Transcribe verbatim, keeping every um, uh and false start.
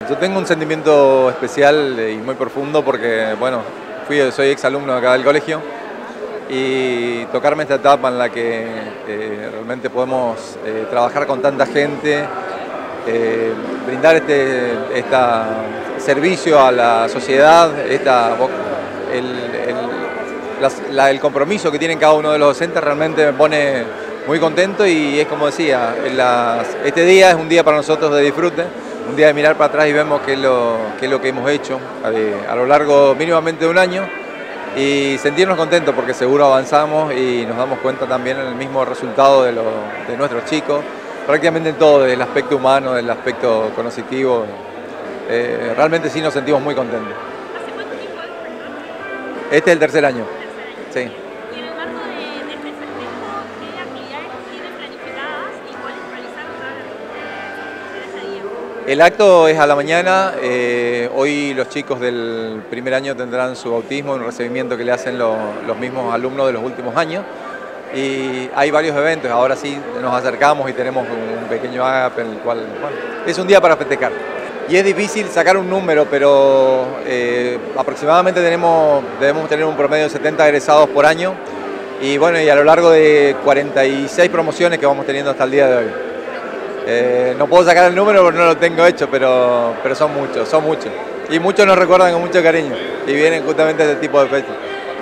Yo tengo un sentimiento especial y muy profundo porque, bueno, fui, soy exalumno acá del colegio y tocarme esta etapa en la que eh, realmente podemos eh, trabajar con tanta gente, eh, brindar este esta servicio a la sociedad, esta, el, el, las, la, el compromiso que tienen cada uno de los docentes realmente me pone muy contento y es como decía, las, este día es un día para nosotros de disfrute, un día de mirar para atrás y vemos qué es lo, qué es lo que hemos hecho a, a lo largo mínimamente de un año y sentirnos contentos porque seguro avanzamos y nos damos cuenta también en el mismo resultado de, lo, de nuestros chicos, prácticamente en todo, desde el aspecto humano, del aspecto cognitivo, eh, realmente sí nos sentimos muy contentos. ¿Hace cuánto tiempo es? Este es el tercer año. Sí. Y en el marco de, de este festejo, ¿qué actividades tienen planificadas y cuáles realizaron para ese día? El acto es a la mañana, eh, hoy los chicos del primer año tendrán su bautismo, un recibimiento que le hacen lo, los mismos alumnos de los últimos años y hay varios eventos, ahora sí nos acercamos y tenemos un pequeño agape en el cual, bueno, es un día para festejar. Y es difícil sacar un número, pero eh, aproximadamente tenemos, debemos tener un promedio de setenta egresados por año y bueno, y a lo largo de cuarenta y seis promociones que vamos teniendo hasta el día de hoy. Eh, no puedo sacar el número porque no lo tengo hecho, pero, pero son muchos, son muchos. Y muchos nos recuerdan con mucho cariño y vienen justamente a este tipo de fechas.